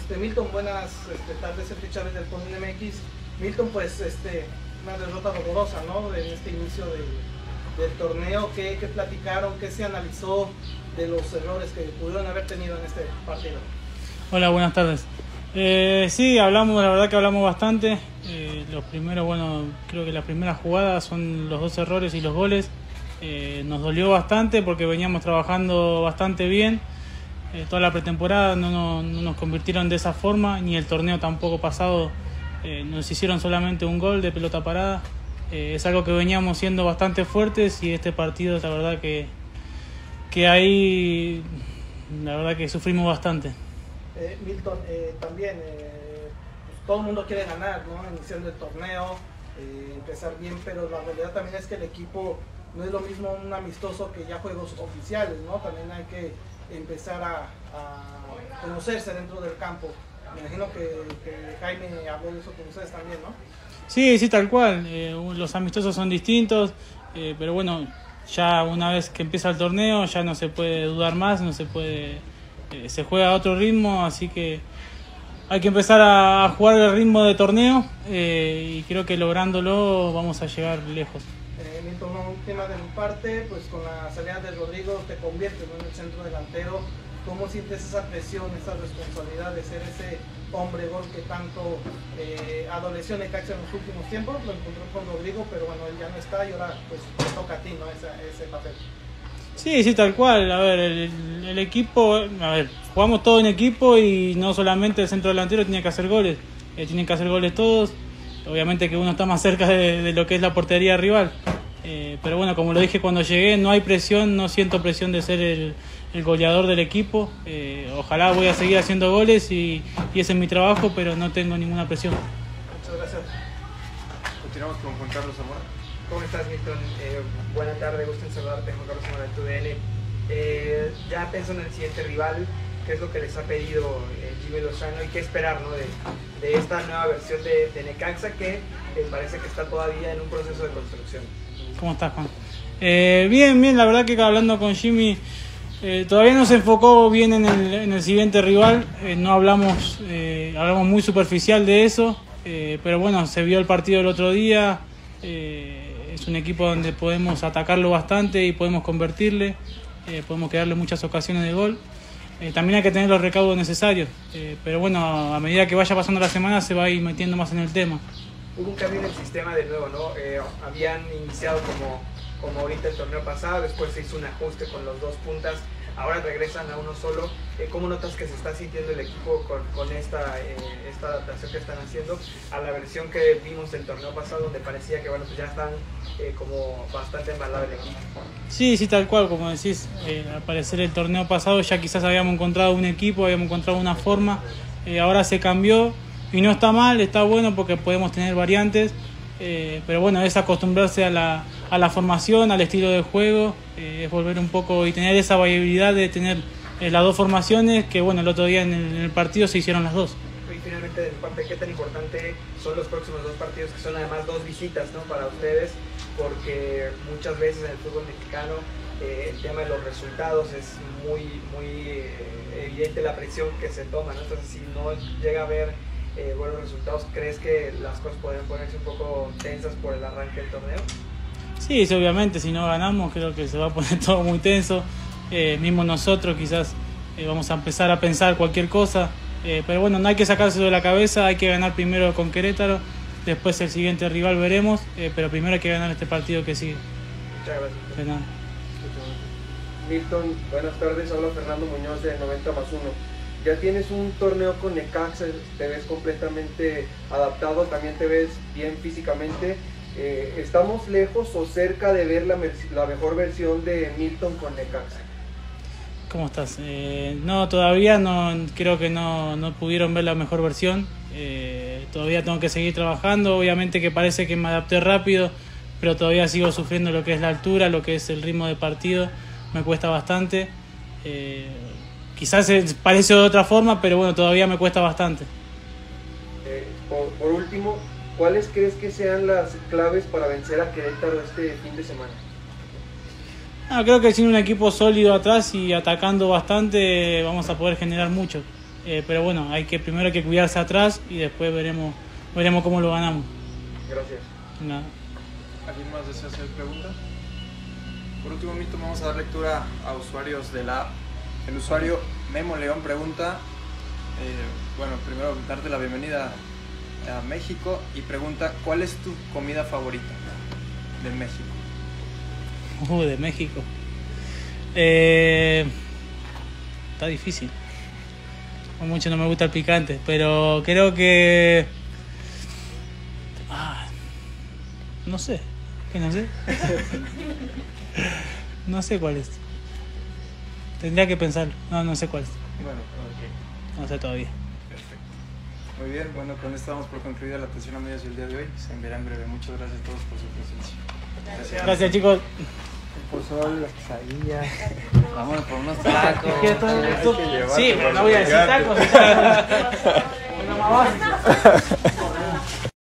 Milton, buenas tardes, el Chávez del Pony MX. Milton, pues una derrota dolorosa, ¿no? En este inicio del torneo. ¿Qué platicaron? ¿Qué se analizó de los errores que pudieron haber tenido en este partido? Hola, buenas tardes. Sí, hablamos, la verdad que hablamos bastante. Los primeros, creo que las primeras jugadas son los dos errores y los goles. Nos dolió bastante porque veníamos trabajando bastante bien. Toda la pretemporada no nos convirtieron de esa forma, ni el torneo tampoco pasado nos hicieron solamente un gol de pelota parada. Es algo que veníamos siendo bastante fuertes y este partido la verdad que ahí la verdad que sufrimos bastante. Milton, también pues todo el mundo quiere ganar, ¿no? Iniciando el torneo, empezar bien, pero la realidad también es que el equipo no es lo mismo un amistoso que ya juegos oficiales, ¿no? También hay que empezar a conocerse dentro del campo. Me imagino que Jaime habló de eso con ustedes también, ¿no? Sí, tal cual. Los amistosos son distintos, pero bueno, ya una vez que empieza el torneo ya no se puede dudar más, se juega a otro ritmo, así que hay que empezar a jugar el ritmo de torneo y creo que lográndolo vamos a llegar lejos. Milton, un tema de mi parte, pues con la salida de Rodrigo te conviertes en el centro delantero. ¿Cómo sientes esa presión, esa responsabilidad de ser ese hombre gol que tanto adoleció Necaxa en los últimos tiempos? Lo encontró con Rodrigo, pero bueno, él ya no está y ahora pues te toca a ti, ¿no? Ese papel. Sí, tal cual. A ver, el equipo, jugamos todo en equipo y no solamente el centro delantero tiene que hacer goles, tienen que hacer goles todos. Obviamente que uno está más cerca de lo que es la portería rival. Pero bueno, como lo dije cuando llegué, no hay presión, no siento presión de ser el goleador del equipo. Ojalá voy a seguir haciendo goles y ese es mi trabajo, pero no tengo ninguna presión. Muchas gracias. Continuamos con Juan Carlos Zamora. ¿Cómo estás, Milton? Buenas tardes, gusto en saludarte, Juan Carlos Zamora de TUDN. Ya pensando en el siguiente rival, ¿qué es lo que les ha pedido Jimmy Lozano y qué esperar, ¿no? de esta nueva versión de Necaxa que parece que está todavía en un proceso de construcción? ¿Cómo estás, Juan? Bien, la verdad que hablando con Jimmy todavía no se enfocó bien en el siguiente rival, no hablamos muy superficial de eso, pero bueno, se vio el partido el otro día, es un equipo donde podemos atacarlo bastante y podemos convertirle, podemos crearle muchas ocasiones de gol. También hay que tener los recaudos necesarios, pero bueno, a medida que vaya pasando la semana se va a ir metiendo más en el tema. Hubo un cambio en el sistema de nuevo, ¿no? Habían iniciado como ahorita el torneo pasado, después se hizo un ajuste con los dos puntas, ahora regresan a uno solo. ¿Cómo notas que se está sintiendo el equipo con esta adaptación que están haciendo a la versión que vimos del torneo pasado, donde parecía que pues ya están como bastante embalado el equipo? Sí, tal cual, como decís, al parecer el torneo pasado ya quizás habíamos encontrado un equipo, habíamos encontrado una forma, ahora se cambió y no está mal, está bueno porque podemos tener variantes, pero bueno, es acostumbrarse a la formación, al estilo de juego, es volver un poco y tener esa variabilidad de tener las dos formaciones, que bueno, el otro día en el partido se hicieron las dos. Y finalmente, de mi parte, ¿qué tan importante son los próximos dos partidos, que son además dos visitas, ¿no? Para ustedes? Porque muchas veces en el fútbol mexicano el tema de los resultados es muy evidente la presión que se toma, ¿no? Entonces, si no llega a haber buenos resultados, ¿crees que las cosas podrían ponerse un poco tensas por el arranque del torneo? Sí, obviamente, si no ganamos creo que se va a poner todo muy tenso. Mismo nosotros quizás vamos a empezar a pensar cualquier cosa, pero bueno, no hay que sacárselo de la cabeza, hay que ganar primero con Querétaro, después el siguiente rival veremos, pero primero hay que ganar este partido que sigue. Muchas gracias. De nada. Milton, buenas tardes, habla Fernando Muñoz de 90+1. Ya tienes un torneo con Necaxa, te ves completamente adaptado, también te ves bien físicamente. ¿Estamos lejos o cerca de ver la mejor versión de Milton con Necaxa? ¿Cómo estás? No, todavía no, creo que no pudieron ver la mejor versión. Todavía tengo que seguir trabajando. Obviamente que parece que me adapté rápido, pero todavía sigo sufriendo lo que es la altura, lo que es el ritmo de partido. Me cuesta bastante. Quizás parece de otra forma, pero bueno, todavía me cuesta bastante. Por último, ¿cuáles crees que sean las claves para vencer a Querétaro este fin de semana? Creo que sin un equipo sólido atrás y atacando bastante vamos a poder generar mucho. pero bueno, primero hay que cuidarse atrás y después veremos cómo lo ganamos. Gracias. Nada. ¿Alguien más desea hacer pregunta? Por último, Milton, vamos a dar lectura a usuarios de la app. El usuario Memo León pregunta, bueno, primero darte la bienvenida a México y pregunta, ¿cuál es tu comida favorita de México? De México. Está difícil. Mucho no me gusta el picante, pero creo que... no sé. No sé. No sé cuál es. Tendría que pensarlo. No sé cuál es. Bueno, ok. No sé todavía. Perfecto. Muy bien, bueno, con esto damos por concluida la atención a medios del día de hoy. Se enviará en breve. Muchas gracias a todos por su presencia. Gracias, chicos. Pozol, las quesadillas. Vamos por unos tacos. Sí, pero no voy a decir tacos. Una más básica.